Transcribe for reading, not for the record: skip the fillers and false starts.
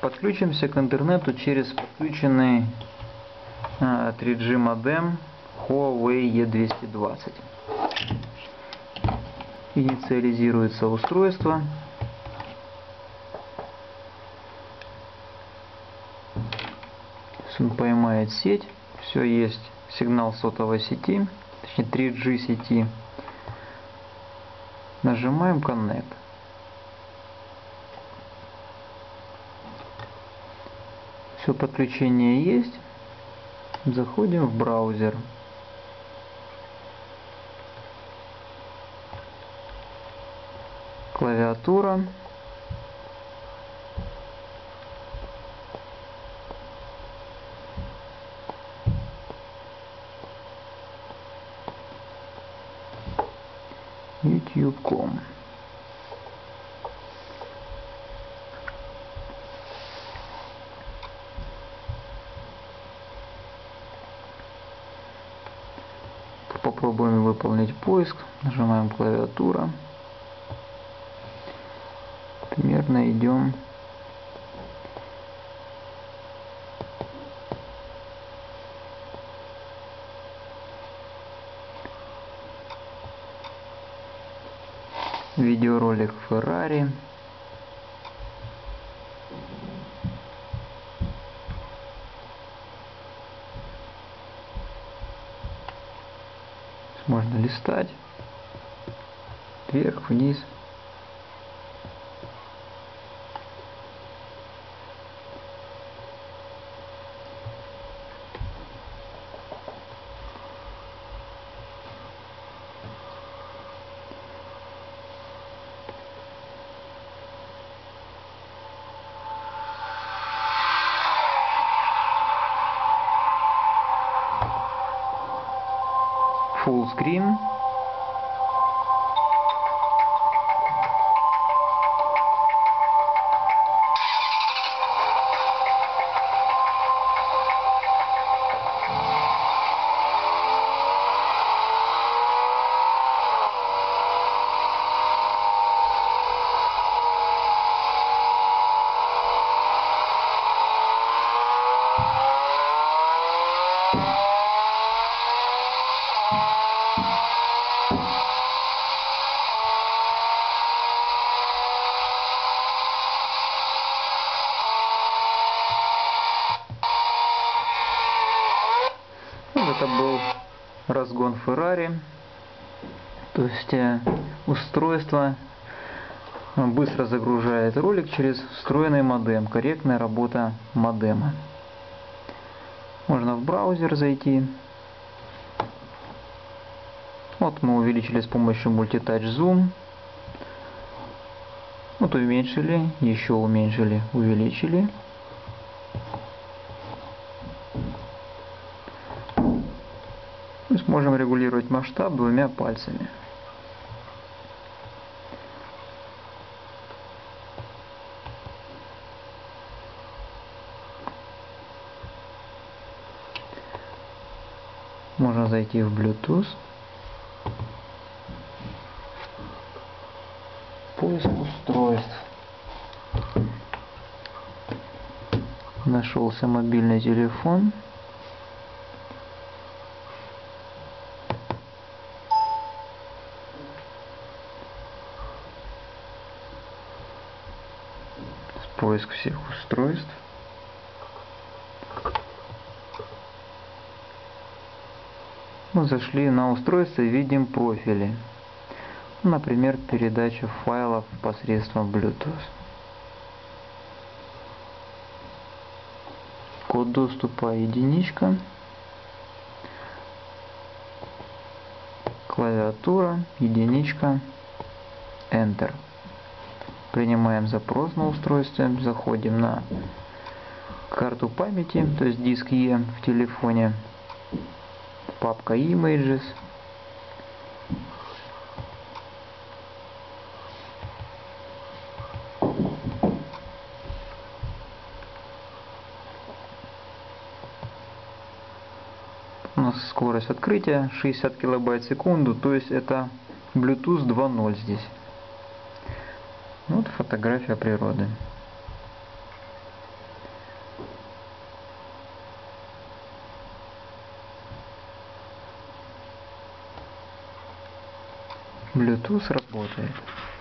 Подключимся к интернету через подключенный 3G модем Huawei E220. Инициализируется устройство. Он поймает сеть. Все, есть сигнал сотовой сети, точнее 3G сети. Нажимаем Connect. Все, подключение есть. Заходим в браузер. Клавиатура. YouTube.com. Попробуем выполнить поиск. Нажимаем клавиатура. Примерно идем. Видеоролик Ferrari. Можно листать вверх, вниз. Full screen. Это был разгон Ferrari, то есть устройство быстро загружает ролик через встроенный модем, корректная работа модема. Можно в браузер зайти. Вот мы увеличили с помощью Multitouch Zoom. Вот уменьшили, еще уменьшили, увеличили. Можем регулировать масштаб двумя пальцами. Можно зайти в Bluetooth. Поиск устройств. Нашелся мобильный телефон. Поиск всех устройств. Мы зашли на устройство и видим профили. Например, передача файлов посредством Bluetooth. Код доступа единичка. Клавиатура единичка. Enter. Принимаем запрос на устройстве, заходим на карту памяти, то есть диск E в телефоне, папка Images. У нас скорость открытия 60 килобайт в секунду, то есть это Bluetooth 2.0 здесь. Вот фотография природы. Bluetooth работает.